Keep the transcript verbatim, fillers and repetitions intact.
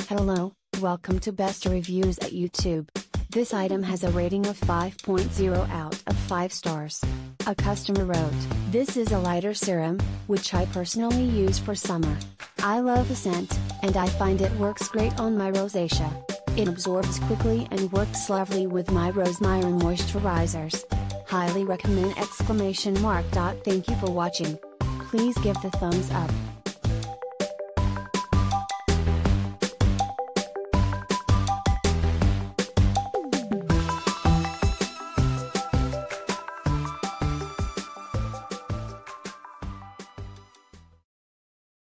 Hello, welcome to Best Reviews at YouTube. This item has a rating of five point zero out of five stars. A customer wrote, "This is a lighter serum, which I personally use for summer. I love the scent, and I find it works great on my rosacea. It absorbs quickly and works lovely with my Rosemary moisturizers. Highly recommend exclamation mark. Thank you for watching. Please give the thumbs up.